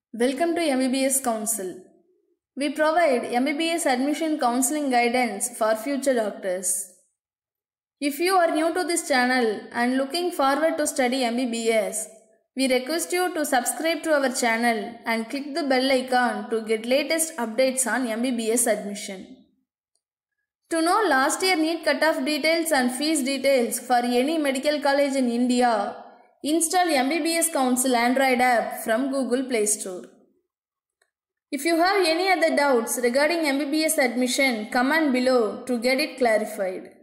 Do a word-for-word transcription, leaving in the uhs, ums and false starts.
Welcome to M B B S Council. We provide M B B S admission counseling guidance for future doctors. If you are new to this channel and looking forward to study M B B S, we request you to subscribe to our channel and click the bell icon to get latest updates on M B B S admission. To know last year NEET cutoff details and fees details for any medical college in India, install M B B S Council Android app from Google Play Store. If you have any other doubts regarding M B B S admission, comment below to get it clarified.